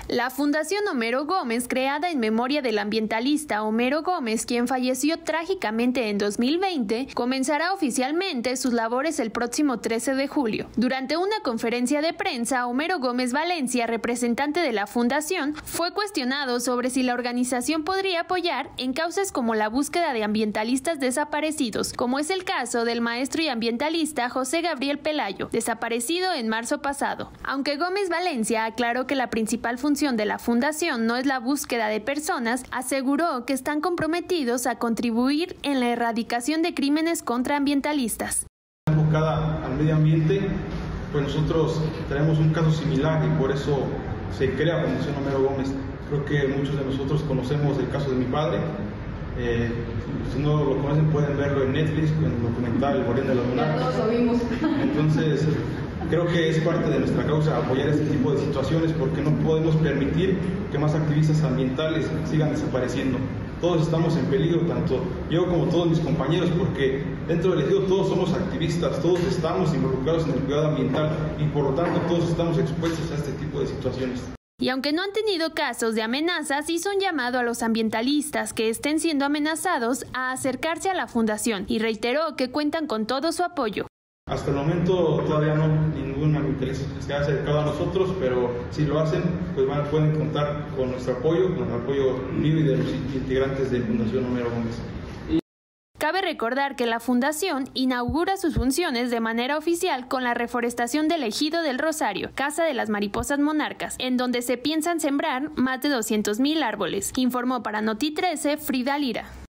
La Fundación Homero Gómez, creada en memoria del ambientalista Homero Gómez, quien falleció trágicamente en 2020, comenzará oficialmente sus labores el próximo 13 de julio. Durante una conferencia de prensa, Homero Gómez Valencia, representante de la fundación, fue cuestionado sobre si la organización podría apoyar en causas como la búsqueda de ambientalistas desaparecidos, como es el caso del maestro y ambientalista José Gabriel Pelayo, desaparecido en marzo pasado. Aunque Gómez Valencia aclaró que la principal función de la fundación no es la búsqueda de personas, aseguró que están comprometidos a contribuir en la erradicación de crímenes contra ambientalistas. Enfocada al medio ambiente, pues nosotros tenemos un caso similar y por eso se crea Fundación Homero Gómez. Creo que muchos de nosotros conocemos el caso de mi padre. Si no lo conocen pueden verlo en Netflix, en el documental El Guardián de la Luna. Ya todos lo vimos. Entonces, creo que es parte de nuestra causa apoyar este tipo de situaciones porque no podemos permitir que más activistas ambientales sigan desapareciendo. Todos estamos en peligro, tanto yo como todos mis compañeros, porque dentro del ejido todos somos activistas, todos estamos involucrados en el cuidado ambiental y por lo tanto todos estamos expuestos a este tipo de situaciones. Y aunque no han tenido casos de amenazas, hizo un llamado a los ambientalistas que estén siendo amenazados a acercarse a la fundación y reiteró que cuentan con todo su apoyo. Hasta el momento todavía no, ningún ambientalista se ha acercado a nosotros, pero si lo hacen, pues pueden contar con nuestro apoyo, con el apoyo mío y de los integrantes de Fundación Homero Gómez. Cabe recordar que la fundación inaugura sus funciones de manera oficial con la reforestación del Ejido del Rosario, Casa de las Mariposas Monarcas, en donde se piensan sembrar más de 200,000 árboles, informó para Noti 13 Frida Lira.